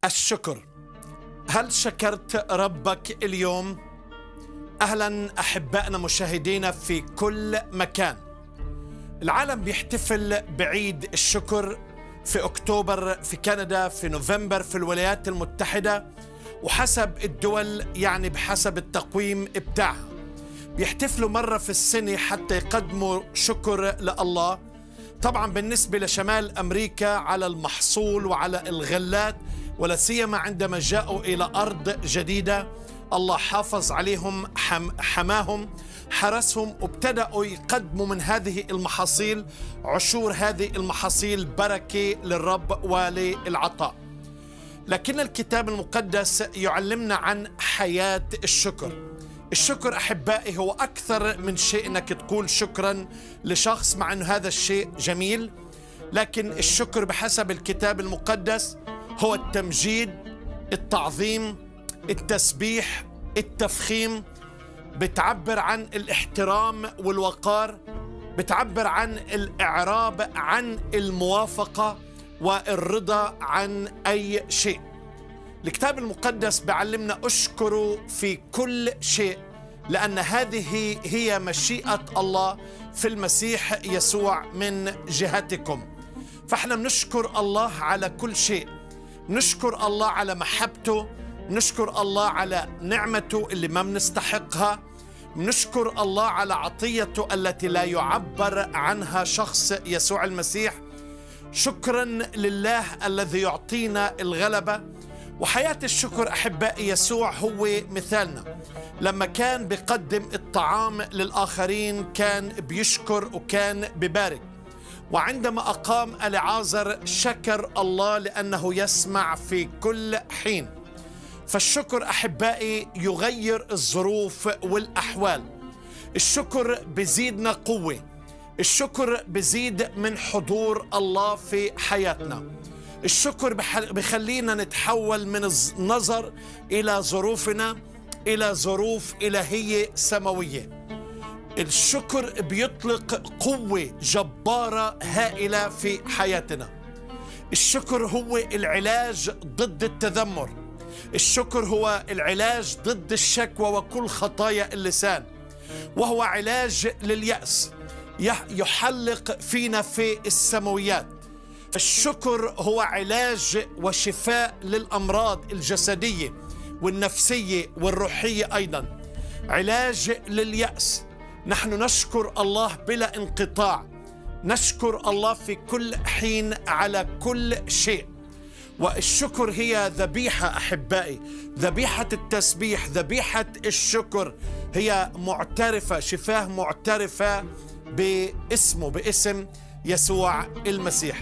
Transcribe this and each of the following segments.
الشكر. هل شكرت ربك اليوم؟ أهلا أحبائنا مشاهدينا في كل مكان. العالم بيحتفل بعيد الشكر في أكتوبر في كندا، في نوفمبر في الولايات المتحدة، وحسب الدول يعني بحسب التقويم بتاعها بيحتفلوا مرة في السنة حتى يقدموا شكر لله. طبعا بالنسبة لشمال أمريكا على المحصول وعلى الغلات، ولا سيما عندما جاءوا إلى أرض جديدة الله حافظ عليهم، حماهم، حرسهم، وابتدأوا يقدموا من هذه المحاصيل عشور هذه المحاصيل بركة للرب وللعطاء. لكن الكتاب المقدس يعلمنا عن حياة الشكر. الشكر أحبائي هو أكثر من شيء أنك تقول شكرا لشخص، مع أن هذا الشيء جميل، لكن الشكر بحسب الكتاب المقدس هو التمجيد، التعظيم، التسبيح، التفخيم. بتعبر عن الاحترام والوقار، بتعبر عن الإعراب عن الموافقة والرضا عن أي شيء. الكتاب المقدس بيعلمنا اشكروا في كل شيء، لأن هذه هي مشيئة الله في المسيح يسوع من جهتكم. فاحنا بنشكر الله على كل شيء، نشكر الله على محبته، نشكر الله على نعمته اللي ما بنستحقها، نشكر الله على عطيته التي لا يعبر عنها شخص يسوع المسيح. شكرا لله الذي يعطينا الغلبة. وحياة الشكر أحبائي يسوع هو مثالنا. لما كان بيقدم الطعام للآخرين كان بيشكر وكان ببارك، وعندما أقام العازر شكر الله لأنه يسمع في كل حين. فالشكر أحبائي يغير الظروف والأحوال. الشكر بزيدنا قوة، الشكر بزيد من حضور الله في حياتنا. الشكر بخلينا نتحول من النظر إلى ظروفنا إلى ظروف إلهية سماوية. الشكر بيطلق قوة جبارة هائلة في حياتنا. الشكر هو العلاج ضد التذمر، الشكر هو العلاج ضد الشكوى وكل خطايا اللسان، وهو علاج لليأس، يحلق فينا في السماويات. الشكر هو علاج وشفاء للأمراض الجسدية والنفسية والروحية، أيضا علاج لليأس. نحن نشكر الله بلا انقطاع، نشكر الله في كل حين على كل شيء. والشكر هي ذبيحة أحبائي، ذبيحة التسبيح، ذبيحة الشكر هي معترفة، شفاه معترفة باسمه، باسم يسوع المسيح.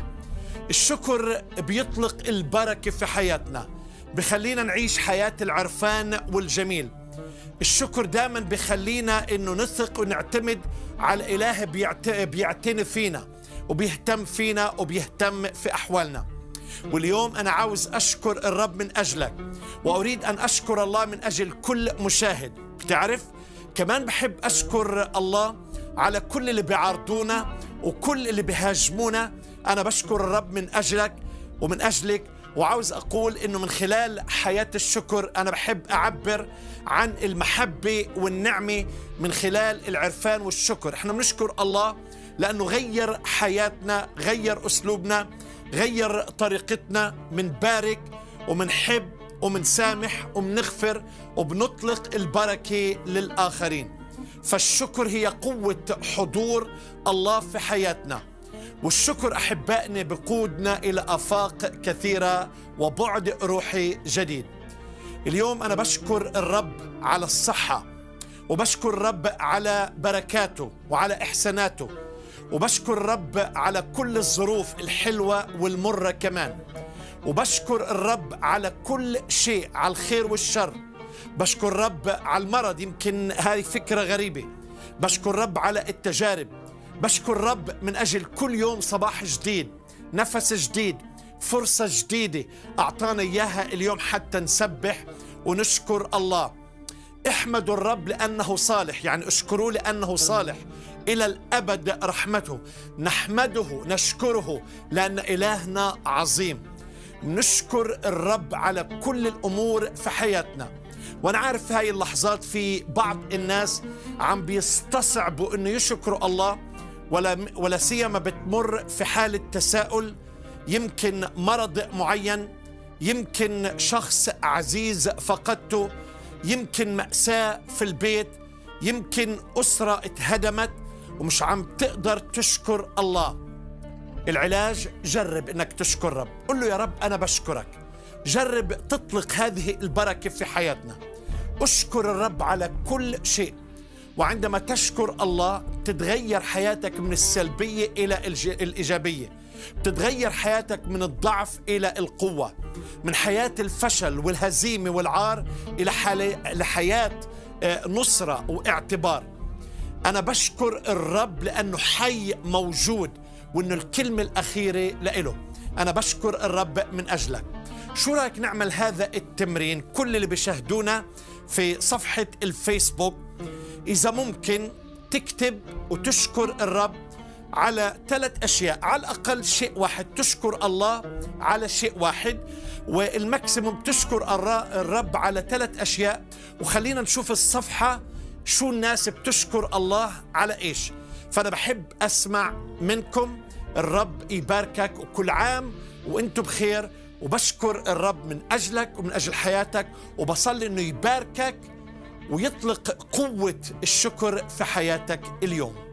الشكر بيطلق البركة في حياتنا، بخلينا نعيش حياة العرفان والجميل. الشكر دائما بخلينا إنه نثق ونعتمد على إله بيعتني فينا وبيهتم فينا وبيهتم في أحوالنا. واليوم أنا عاوز أشكر الرب من أجلك، وأريد أن أشكر الله من أجل كل مشاهد. بتعرف كمان بحب أشكر الله على كل اللي بيعارضونا وكل اللي بيهاجمونا. أنا بشكر الرب من أجلك ومن أجلك، وعاوز أقول إنه من خلال حياة الشكر أنا بحب أعبر عن المحبة والنعمة من خلال العرفان والشكر. إحنا بنشكر الله لأنه غير حياتنا، غير أسلوبنا، غير طريقتنا، منبارك ومنحب ومنسامح ومنغفر وبنطلق البركة للآخرين. فالشكر هي قوة حضور الله في حياتنا. والشكر أحبائنا بقودنا إلى آفاق كثيرة وبعد روحي جديد. اليوم أنا بشكر الرب على الصحة، وبشكر الرب على بركاته وعلى إحساناته، وبشكر الرب على كل الظروف الحلوة والمرة كمان، وبشكر الرب على كل شيء، على الخير والشر. بشكر الرب على المرض، يمكن هذه فكرة غريبة. بشكر الرب على التجارب، بشكر الرب من أجل كل يوم صباح جديد، نفس جديد، فرصة جديدة أعطانا إياها اليوم حتى نسبح ونشكر الله. احمدوا الرب لأنه صالح، يعني اشكروه لأنه صالح، إلى الأبد رحمته. نحمده، نشكره لأن إلهنا عظيم. نشكر الرب على كل الأمور في حياتنا. وأنا عارف في هاي اللحظات في بعض الناس عم بيستصعبوا أنه يشكروا الله، ولا سيما بتمر في حالة تساؤل، يمكن مرض معين، يمكن شخص عزيز فقدته، يمكن مأساة في البيت، يمكن أسرة اتهدمت ومش عم تقدر تشكر الله. العلاج جرب انك تشكر رب، قل له يا رب انا بشكرك. جرب تطلق هذه البركة في حياتنا. اشكر الرب على كل شيء، وعندما تشكر الله تتغير حياتك من السلبية إلى الإيجابية، تتغير حياتك من الضعف إلى القوة، من حياة الفشل والهزيمة والعار إلى حياة نصرة واعتبار. أنا بشكر الرب لأنه حي موجود، وأنه الكلمة الأخيرة لإله. أنا بشكر الرب من أجلك. شو رأيك نعمل هذا التمرين؟ كل اللي بيشاهدونا في صفحة الفيسبوك إذا ممكن تكتب وتشكر الرب على 3 أشياء، على الأقل شيء واحد تشكر الله على شيء واحد، والماكسيموم تشكر الرب على 3 أشياء. وخلينا نشوف الصفحة شو الناس بتشكر الله على إيش. فأنا بحب أسمع منكم. الرب يباركك، وكل عام وأنتم بخير، وبشكر الرب من أجلك ومن أجل حياتك، وبصلي أنه يباركك ويطلق قوة الشكر في حياتك اليوم.